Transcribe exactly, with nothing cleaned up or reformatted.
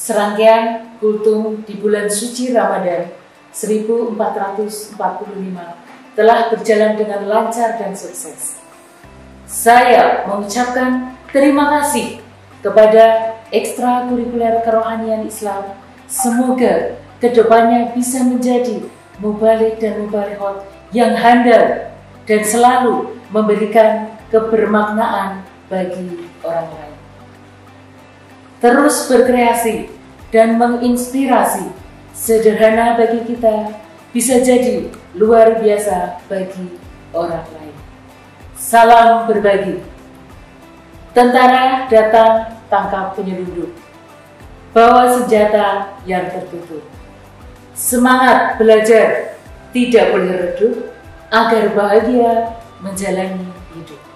Serangkaian kultum di bulan suci Ramadan seribu empat ratus empat puluh lima telah berjalan dengan lancar dan sukses. Saya mengucapkan terima kasih kepada ekstrakurikuler kerohanian Islam. Semoga kedepannya bisa menjadi mubalik dan mubalihot yang handal dan selalu memberikan kebermaknaan bagi orang lain. Terus berkreasi dan menginspirasi, sederhana bagi kita bisa jadi luar biasa bagi orang lain. Salam berbagi. Tentara datang tangkap penyelundup. Bawa senjata yang tertutup. Semangat belajar tidak boleh redup agar bahagia menjalani hidup.